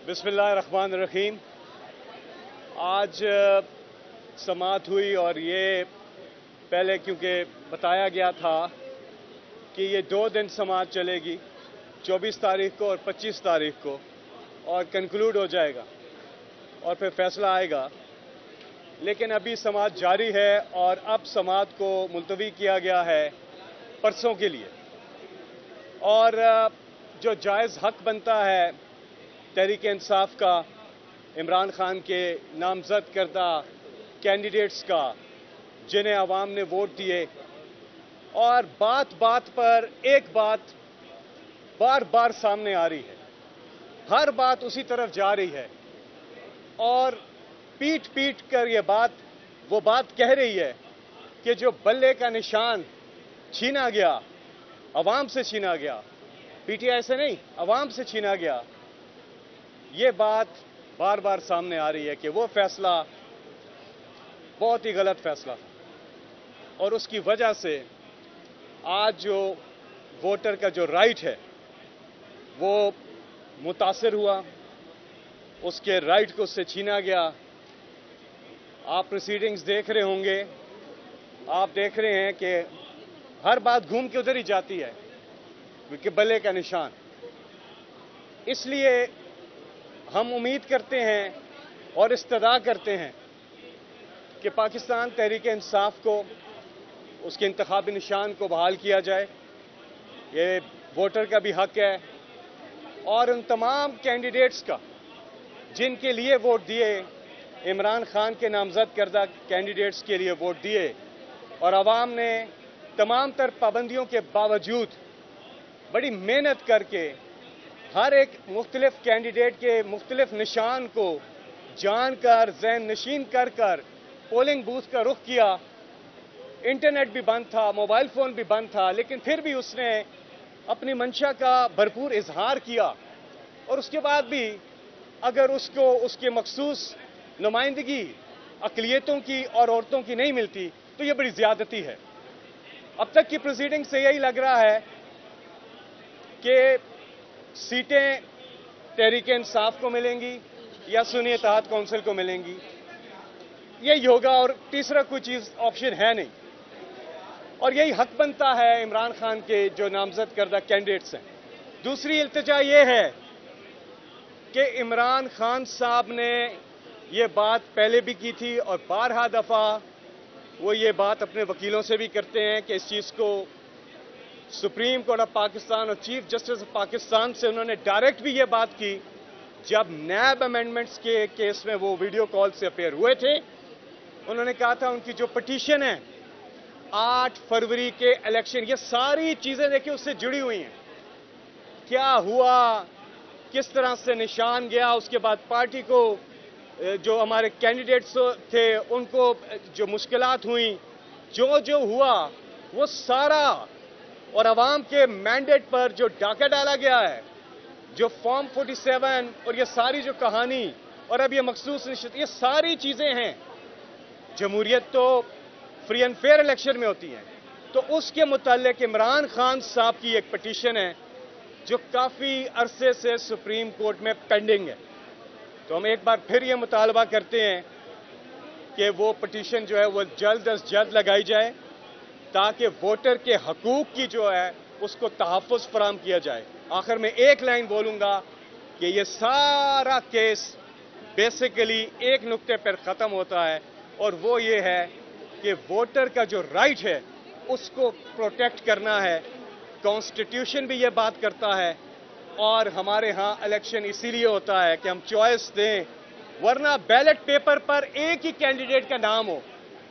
बिस्मिल्लाहिर्रहमानिर्रहीम। आज समाअत हुई और ये पहले क्योंकि बताया गया था कि ये 2 दिन समाअत चलेगी, 24 तारीख को और 25 तारीख को, और कंक्लूड हो जाएगा और फिर फैसला आएगा। लेकिन अभी समाअत जारी है और अब समाअत को मुलतवी किया गया है परसों के लिए। और जो जायज़ हक बनता है तहरीक-ए-इंसाफ का, इमरान खान के नामजद करदा कैंडिडेट्स का, जिन्हें अवाम ने वोट दिए, और बात बात पर एक बात बार बार सामने आ रही है, हर बात उसी तरफ जा रही है और पीट पीट कर ये बात वो बात कह रही है कि जो बल्ले का निशान छीना गया, अवाम से छीना गया, पीटीआई से नहीं, अवाम से छीना गया। ये बात बार बार सामने आ रही है कि वो फैसला बहुत ही गलत फैसला था और उसकी वजह से आज जो वोटर का जो राइट है वो मुतासिर हुआ, उसके राइट को उससे छीना गया। आप प्रोसीडिंग्स देख रहे होंगे, आप देख रहे हैं कि हर बात घूम के उधर ही जाती है क्योंकि बल्ले का निशान। इसलिए हम उम्मीद करते हैं और इस्तदा करते हैं कि पाकिस्तान तहरीक-ए-इंसाफ को उसके इंतखाबी निशान को बहाल किया जाए। ये वोटर का भी हक है और उन तमाम कैंडिडेट्स का जिनके लिए वोट दिए, इमरान खान के नामजद करदा कैंडिडेट्स के लिए वोट दिए, और अवाम ने तमाम तर पाबंदियों के बावजूद बड़ी मेहनत करके हर एक मुख्तलिफ कैंडिडेट के मुख्तलिफ निशान को जानकर, ज़हन नशीन कर कर पोलिंग बूथ का रुख किया। इंटरनेट भी बंद था, मोबाइल फ़ोन भी बंद था, लेकिन फिर भी उसने अपनी मंशा का भरपूर इजहार किया। और उसके बाद भी अगर उसको उसके मखसूस नुमाइंदगी अक़लियतों की और औरतों की नहीं मिलती तो ये बड़ी ज़्यादती है। अब तक की प्रोसीडिंग से यही लग रहा है कि सीटें तहरीक-ए-इंसाफ को मिलेंगी या सुन्नी इत्तेहाद काउंसिल को मिलेंगी, यही होगा और तीसरा कोई चीज़ ऑप्शन है नहीं। और यही हक बनता है इमरान खान के जो नामजद करदा कैंडिडेट्स हैं। दूसरी इल्तिजा ये है कि इमरान खान साहब ने ये बात पहले भी की थी और बारहा दफ़ा वो ये बात अपने वकीलों से भी करते हैं कि इस चीज़ को सुप्रीम कोर्ट ऑफ पाकिस्तान और चीफ जस्टिस ऑफ पाकिस्तान से उन्होंने डायरेक्ट भी ये बात की जब नैब अमेंडमेंट्स के केस में वो वीडियो कॉल से अपेयर हुए थे। उन्होंने कहा था उनकी जो पिटीशन है 8 फरवरी के इलेक्शन, ये सारी चीज़ें देखिए उससे जुड़ी हुई हैं। क्या हुआ, किस तरह से निशान गया, उसके बाद पार्टी को जो हमारे कैंडिडेट्स थे उनको जो मुश्किलात हुई, जो जो हुआ वो सारा, और अवाम के मैंडेट पर जो डाका डाला गया है, जो फॉर्म 47 और ये सारी जो कहानी और अब ये मखसूस निश्चित, ये सारी चीज़ें हैं। जमहूरियत तो फ्री एंड फेयर इलेक्शन में होती है। तो उसके मुताल्लिक इमरान खान साहब की एक पिटीशन है जो काफ़ी अरसे से सुप्रीम कोर्ट में पेंडिंग है। तो हम एक बार फिर ये मुतालबा करते हैं कि वो पिटीशन जो है वो जल्द अज जल्द लगाई जाए ताकि वोटर के हकूक़ की जो है उसको तहफ़्फ़ुज़ फराहम किया जाए। आखिर में एक लाइन बोलूँगा कि ये सारा केस बेसिकली एक नुक्ते पर ख़त्म होता है और वो ये है कि वोटर का जो राइट है उसको प्रोटेक्ट करना है। कॉन्स्टिट्यूशन भी ये बात करता है और हमारे यहाँ इलेक्शन इसीलिए होता है कि हम चॉइस दें, वरना बैलेट पेपर पर एक ही कैंडिडेट का नाम हो,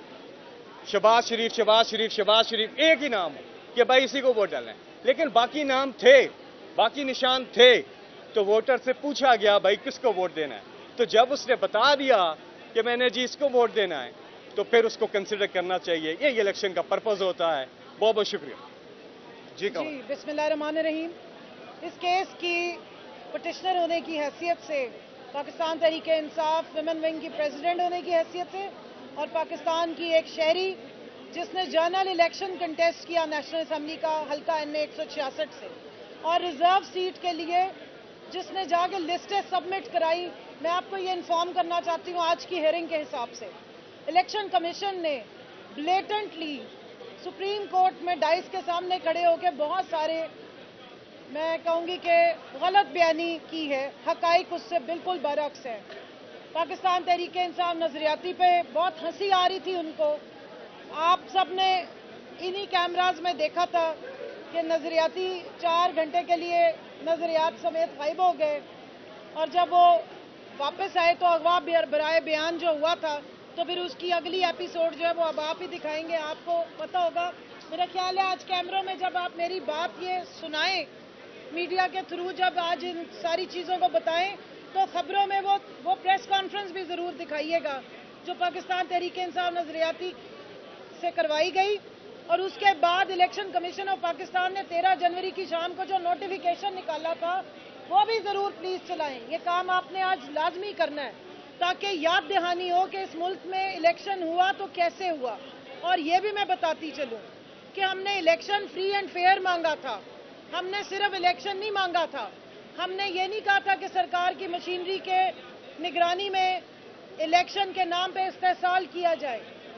शहबाज शरीफ, शहबाज शरीफ, शहबाज शरीफ, एक ही नाम हो कि भाई इसी को वोट डालना है, लेकिन बाकी नाम थे, बाकी निशान थे, तो वोटर से पूछा गया भाई किसको वोट देना है। तो जब उसने बता दिया कि मैंने जी इसको वोट देना है तो फिर उसको कंसिडर करना चाहिए। ये इलेक्शन का पर्पज होता है। बहुत बहुत शुक्रिया जी। बिस्मिल्लाहिर्रहमानिर्रहीम। इस केस की पिटिशनर होने की हैसियत से, पाकिस्तान तहरीक-ए-इंसाफ विमेन विंग की प्रेसिडेंट होने की हैसियत से और पाकिस्तान की एक शहरी जिसने जनरल इलेक्शन कंटेस्ट किया नेशनल असेंबली का हल्का NA 166 से और रिजर्व सीट के लिए जिसने जाके लिस्टें सबमिट कराई। मैं आपको ये इन्फॉर्म करना चाहती हूँ आज की हेयरिंग के हिसाब से इलेक्शन कमीशन ने ब्लेटेंटली सुप्रीम कोर्ट में डाइस के सामने खड़े होकर बहुत सारे, मैं कहूँगी कि गलत बयानी की है। हकाइक उससे बिल्कुल बरअक्स है। पाकिस्तान तहरीक इंसाफ नजरियाती पे बहुत हंसी आ रही थी उनको। आप सब ने इन्हीं कैमराज में देखा था कि नजरियाती 4 घंटे के लिए नजरियात समेत गायब हो गए, और जब वो वापस आए तो अगवा बराए बयान जो हुआ था, तो फिर उसकी अगली एपिसोड जो है वो अब आप ही दिखाएंगे। आपको पता होगा, मेरा ख्याल है आज कैमरों में जब आप मेरी बात ये सुनाएं मीडिया के थ्रू, जब आज इन सारी चीज़ों को बताएं, तो खबरों में वो प्रेस कॉन्फ्रेंस भी ज़रूर दिखाइएगा जो पाकिस्तान तहरीक इंसाफ नजरियाती से करवाई गई। और उसके बाद इलेक्शन कमीशन ऑफ पाकिस्तान ने 13 जनवरी की शाम को जो नोटिफिकेशन निकाला था वो भी ज़रूर प्लीज़ चलाएं। ये काम आपने आज लाजमी करना है ताकि याद दहानी हो कि इस मुल्क में इलेक्शन हुआ तो कैसे हुआ। और ये भी मैं बताती चलूँ कि हमने इलेक्शन फ्री एंड फेयर मांगा था। हमने सिर्फ इलेक्शन नहीं मांगा था, हमने ये नहीं कहा था कि सरकार की मशीनरी के निगरानी में इलेक्शन के नाम पे इस्तेहसाल किया जाए,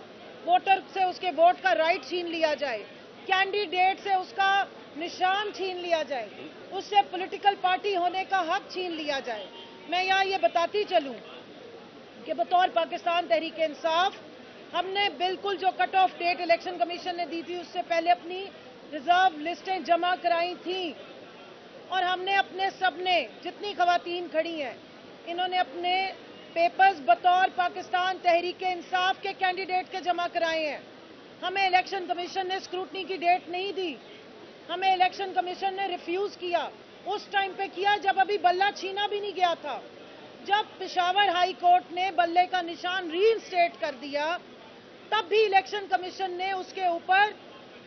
वोटर से उसके वोट का राइट छीन लिया जाए, कैंडिडेट से उसका निशान छीन लिया जाए, उससे पॉलिटिकल पार्टी होने का हक छीन लिया जाए। मैं यहाँ ये बताती चलूँ कि बतौर पाकिस्तान तहरीक इंसाफ हमने बिल्कुल जो cut off date election commission ने दी थी उससे पहले अपनी रिजर्व लिस्टें जमा कराई थी, और हमने अपने सबने जितनी खवातीन खड़ी हैं इन्होंने अपने पेपर्स बतौर पाकिस्तान तहरीक इंसाफ के कैंडिडेट के जमा कराए हैं। हमें इलेक्शन कमीशन ने स्क्रूटनी की डेट नहीं दी, हमें इलेक्शन कमीशन ने रिफ्यूज किया। उस टाइम पे किया जब अभी बल्ला छीना भी नहीं गया था। जब पेशावर हाई कोर्ट ने बल्ले का निशान रीइंस्टेट कर दिया तब भी इलेक्शन कमीशन ने उसके ऊपर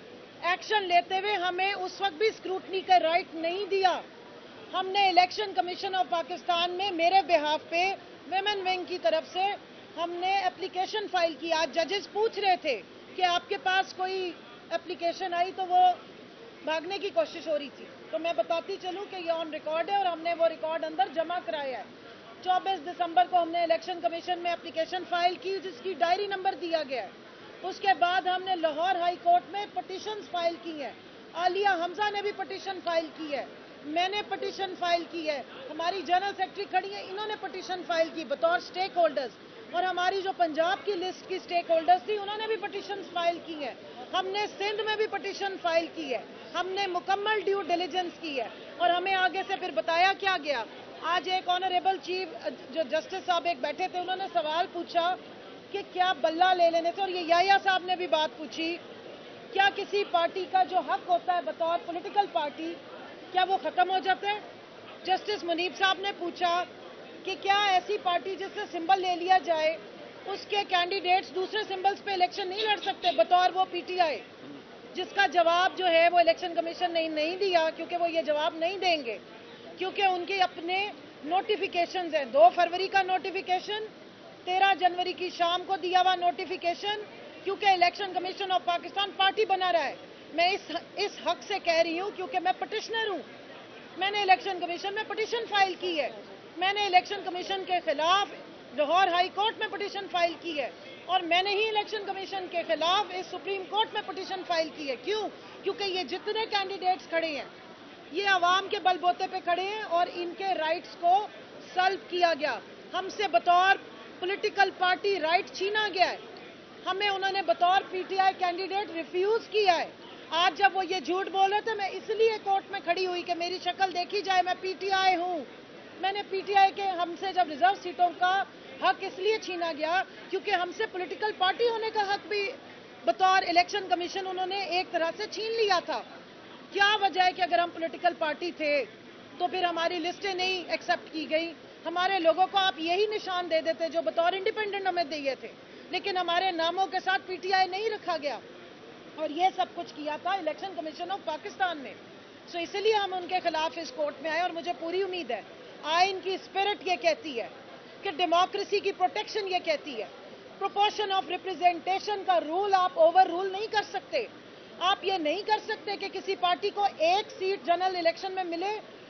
एक्शन लेते हुए हमें उस वक्त भी स्क्रूटनी का राइट नहीं दिया। हमने इलेक्शन कमीशन ऑफ पाकिस्तान में मेरे बिहाफ पे विमेन विंग की तरफ से हमने एप्लीकेशन फाइल की। आज जजेस पूछ रहे थे कि आपके पास कोई एप्लीकेशन आई, तो वो भागने की कोशिश हो रही थी। तो मैं बताती चलूं कि ये ऑन रिकॉर्ड है और हमने वो रिकॉर्ड अंदर जमा कराया है। 24 दिसंबर को हमने इलेक्शन कमीशन में एप्लीकेशन फाइल की जिसकी डायरी नंबर दिया गया है। उसके बाद हमने लाहौर हाई कोर्ट में पटिशन्स फाइल की है। आलिया हमजा ने भी पटिशन फाइल की है, मैंने पटिशन फाइल की है, हमारी जनरल सेक्रेटरी खड़ी है, इन्होंने पटिशन फाइल की बतौर स्टेक होल्डर्स, और हमारी जो पंजाब की लिस्ट की स्टेक होल्डर्स थी उन्होंने भी पटिशन फाइल की है। हमने सिंध में भी पटिशन फाइल की है, हमने मुकम्मल ड्यू डिलीजेंस की है। और हमें आगे से फिर बताया क्या गया। आज एक ऑनरेबल चीफ जो जस्टिस साहब एक बैठे थे उन्होंने सवाल पूछा कि क्या बल्ला ले लेने से, और ये याया साहब ने भी बात पूछी, क्या किसी पार्टी का जो हक होता है बतौर पॉलिटिकल पार्टी क्या वो खत्म हो जाता है। जस्टिस मुनीब साहब ने पूछा कि क्या ऐसी पार्टी जिससे सिंबल ले लिया जाए उसके कैंडिडेट्स दूसरे सिंबल्स पे इलेक्शन नहीं लड़ सकते बतौर वो पीटीआई, जिसका जवाब जो है वो इलेक्शन कमीशन ने नहीं दिया, क्योंकि वो ये जवाब नहीं देंगे क्योंकि उनके अपने नोटिफिकेशंस हैं। 2 फरवरी का नोटिफिकेशन, 13 जनवरी की शाम को दिया हुआ नोटिफिकेशन, क्योंकि election commission of Pakistan party बना रहा है। मैं इस हक से कह रही हूँ क्योंकि मैं पटिशनर हूँ, मैंने इलेक्शन कमीशन में पटिशन फाइल की है, मैंने इलेक्शन कमीशन के खिलाफ लाहौर हाई कोर्ट में पटिशन फाइल की है, और मैंने ही इलेक्शन कमीशन के खिलाफ इस सुप्रीम कोर्ट में पटिशन फाइल की है। क्यों? क्योंकि ये जितने कैंडिडेट्स खड़े हैं ये आवाम के बलबोते पे खड़े हैं और इनके राइट्स को सल्ब किया गया। हमसे बतौर पॉलिटिकल पार्टी राइट छीना गया है, हमें उन्होंने बतौर पीटीआई कैंडिडेट रिफ्यूज किया है। आज जब वो ये झूठ बोल रहे थे मैं इसलिए कोर्ट में खड़ी हुई कि मेरी शक्ल देखी जाए, मैं पीटीआई हूँ। मैंने पीटीआई के हमसे जब रिजर्व सीटों का हक इसलिए छीना गया क्योंकि हमसे पॉलिटिकल पार्टी होने का हक भी बतौर इलेक्शन कमीशन उन्होंने एक तरह से छीन लिया था। क्या वजह है कि अगर हम पॉलिटिकल पार्टी थे तो फिर हमारी लिस्टें नहीं एक्सेप्ट की गई, हमारे लोगों को आप यही निशान दे देते जो बतौर इंडिपेंडेंट हमें दिए थे, लेकिन हमारे नामों के साथ पीटीआई नहीं रखा गया। और ये सब कुछ किया था इलेक्शन कमीशन ऑफ पाकिस्तान ने। सो इसलिए हम उनके खिलाफ इस कोर्ट में आए, और मुझे पूरी उम्मीद है आइन की स्पिरिट ये कहती है कि डेमोक्रेसी की प्रोटेक्शन ये कहती है, प्रोपोर्शन ऑफ रिप्रेजेंटेशन का रूल आप ओवर रूल नहीं कर सकते। आप ये नहीं कर सकते कि किसी पार्टी को 1 सीट जनरल इलेक्शन में मिले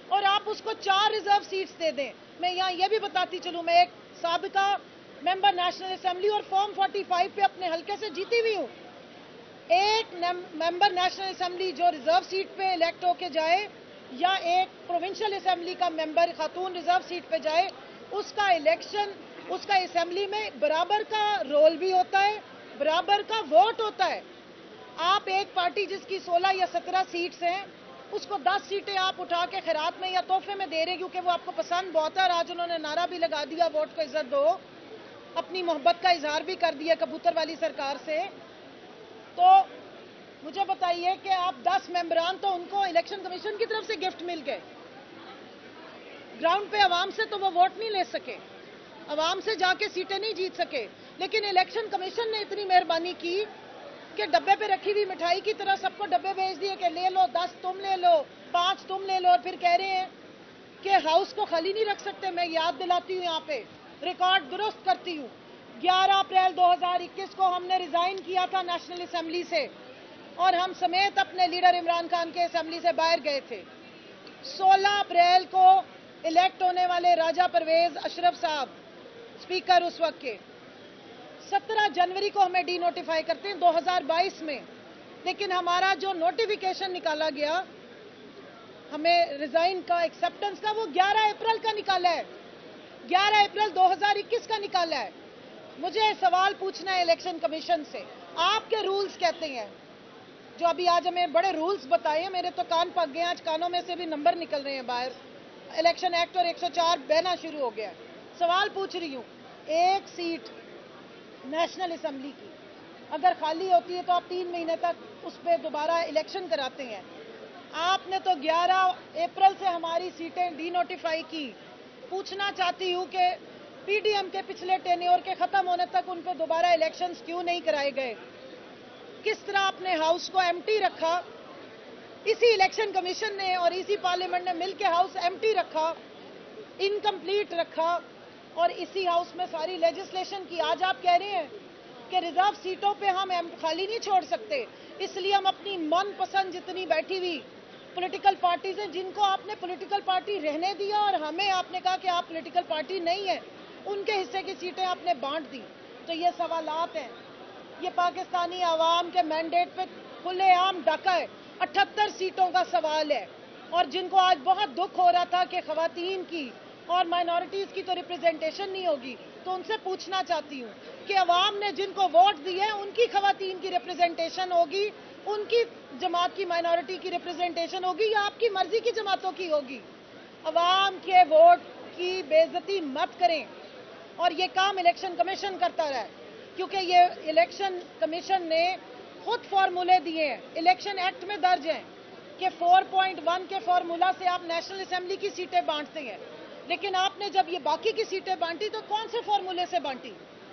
और आप उसको 4 रिजर्व सीट्स दे दें। मैं यहाँ ये भी बताती चलूँ, मैं एक साबिका मेंबर नेशनल असेंबली और फॉर्म 45 पे अपने हल्के से जीती हुई हूँ। एक मेंबर नेशनल असेंबली जो रिजर्व सीट पे इलेक्ट होके जाए या एक प्रोविंशियल असेंबली का मेंबर खातून रिजर्व सीट पे जाए, उसका इलेक्शन, उसका असेंबली में बराबर का रोल भी होता है, बराबर का वोट होता है। आप एक पार्टी जिसकी 16 या 17 सीट्स हैं, उसको 10 सीटें आप उठा के खैरात में या तोहफे में दे रहे हैं क्योंकि वो आपको पसंद बहुत है। और आज उन्होंने नारा भी लगा दिया, वोट को इज्जत दो, अपनी मोहब्बत का इजहार भी कर दिया कबूतर वाली सरकार से। तो मुझे बताइए कि आप 10 मेंबरान तो उनको इलेक्शन कमीशन की तरफ से गिफ्ट मिल गए, ग्राउंड पे आवाम से तो वो वोट नहीं ले सके, आवाम से जाके सीटें नहीं जीत सके। लेकिन इलेक्शन कमीशन ने इतनी मेहरबानी की कि डब्बे पे रखी हुई मिठाई की तरह सबको डब्बे भेज दिए कि ले लो, 10 तुम ले लो, 5 तुम ले लो, और फिर कह रहे हैं कि हाउस को खाली नहीं रख सकते। मैं याद दिलाती हूँ, यहाँ पे रिकॉर्ड दुरुस्त करती हूँ, 11 अप्रैल 2021 को हमने रिजाइन किया था नेशनल असेंबली से और हम समेत अपने लीडर इमरान खान के असेंबली से बाहर गए थे। 16 अप्रैल को इलेक्ट होने वाले राजा परवेज अशरफ साहब स्पीकर उस वक्त के, 17 जनवरी को हमें डी नोटिफाई करते हैं 2022 में। लेकिन हमारा जो नोटिफिकेशन निकाला गया हमें रिजाइन का, एक्सेप्टेंस का, वो 11 अप्रैल का निकाला है, 11 अप्रैल 2021 का निकाला है। मुझे सवाल पूछना है इलेक्शन कमीशन से, आपके रूल्स कहते हैं, जो अभी आज हमें बड़े रूल्स बताए हैं, मेरे तो कान पक गए, आज कानों में से भी नंबर निकल रहे हैं बाहर। इलेक्शन एक्ट और 104 बहना शुरू हो गया। सवाल पूछ रही हूँ, एक सीट नेशनल असेंबली की अगर खाली होती है तो आप 3 महीने तक उस पर दोबारा इलेक्शन कराते हैं। आपने तो 11 अप्रैल से हमारी सीटें डी नोटिफाई की। पूछना चाहती हूँ कि पीडीएम के पिछले टेन्योर के खत्म होने तक उन पर दोबारा इलेक्शंस क्यों नहीं कराए गए? किस तरह आपने हाउस को एम्प्टी रखा? इसी इलेक्शन कमीशन ने और इसी पार्लियामेंट ने मिलकर हाउस एम्प्टी रखा, इनकम्प्लीट रखा और इसी हाउस में सारी लेजिस्लेशन की। आज आप कह रहे हैं कि रिजर्व सीटों पे हम खाली नहीं छोड़ सकते, इसलिए हम अपनी मनपसंद जितनी बैठी हुई पॉलिटिकल पार्टीज हैं, जिनको आपने पॉलिटिकल पार्टी रहने दिया और हमें आपने कहा कि आप पॉलिटिकल पार्टी नहीं है, उनके हिस्से की सीटें आपने बांट दी। तो ये सवालात हैं, ये पाकिस्तानी आवाम के मैंडेट पे खुलेआम डाका है। 78 सीटों का सवाल है और जिनको आज बहुत दुख हो रहा था कि खवातीन की और माइनॉरिटीज की तो रिप्रेजेंटेशन नहीं होगी, तो उनसे पूछना चाहती हूँ कि अवाम ने जिनको वोट दिए हैं उनकी खवातीन की रिप्रेजेंटेशन होगी, उनकी जमात की माइनॉरिटी की रिप्रेजेंटेशन होगी या आपकी मर्जी की जमातों की होगी? अवाम के वोट की बेइज्जती मत करें। और ये काम इलेक्शन कमीशन करता रहा है, क्योंकि ये इलेक्शन कमीशन ने खुद फार्मूले दिए हैं, इलेक्शन एक्ट में दर्ज हैं कि 4.1 के फार्मूला से आप नेशनल असेंबली की सीटें बांटते हैं। लेकिन आपने जब ये बाकी की सीटें बांटी तो कौन से फार्मूले से बांटी?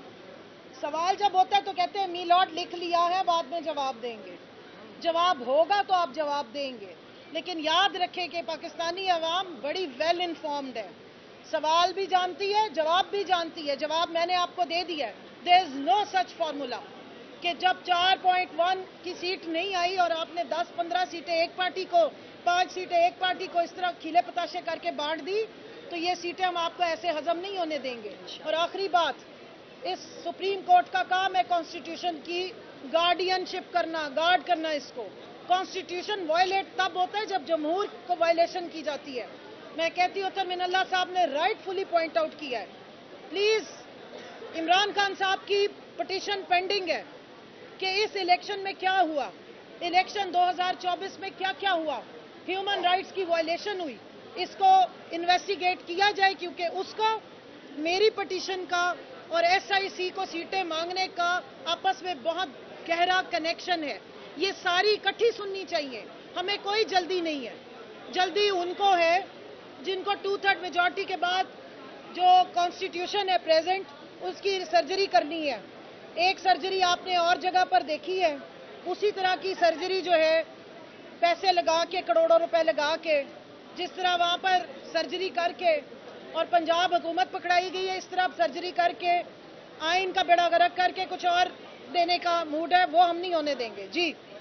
सवाल जब होता है तो कहते हैं मीलॉट लिख लिया है, बाद में जवाब देंगे। जवाब होगा तो आप जवाब देंगे, लेकिन याद रखें कि पाकिस्तानी अवाम बड़ी वेल इन्फॉर्म्ड है, सवाल भी जानती है, जवाब भी जानती है। जवाब मैंने आपको दे दिया है, there is no such formula कि जब 4.1 की सीट नहीं आई और आपने 10-15 सीटें एक पार्टी को, 5 सीटें एक पार्टी को इस तरह खिले पताशे करके बांट दी, तो ये सीटें हम आपको ऐसे हजम नहीं होने देंगे। और आखिरी बात, इस सुप्रीम कोर्ट का काम है कॉन्स्टिट्यूशन की गार्डियनशिप करना, गार्ड करना इसको। कॉन्स्टिट्यूशन वायलेट तब होता है जब जमहूर को वायलेशन की जाती है। मैं कहती हूँ तरमिनल्ला साहब ने राइटफुली पॉइंट आउट किया है। प्लीज इमरान खान साहब की पिटीशन पेंडिंग है कि इस इलेक्शन में क्या हुआ, इलेक्शन 2024 में क्या क्या हुआ, ह्यूमन राइट्स की वायलेशन हुई, इसको इन्वेस्टिगेट किया जाए, क्योंकि उसका मेरी पिटीशन का और एसआईसी को सीटें मांगने का आपस में बहुत गहरा कनेक्शन है। ये सारी इकट्ठी सुननी चाहिए, हमें कोई जल्दी नहीं है। जल्दी उनको है जिनको 2/3 मेजॉरिटी के बाद जो कॉन्स्टिट्यूशन है प्रेजेंट, उसकी सर्जरी करनी है। एक सर्जरी आपने और जगह पर देखी है, उसी तरह की सर्जरी जो है पैसे लगा के, करोड़ों रुपए लगा के, जिस तरह वहाँ पर सर्जरी करके और पंजाब हुकूमत पकड़ाई गई है, इस तरह सर्जरी करके आइन का बेड़ा गर्क करके कुछ और देने का मूड है, वो हम नहीं होने देंगे। जी।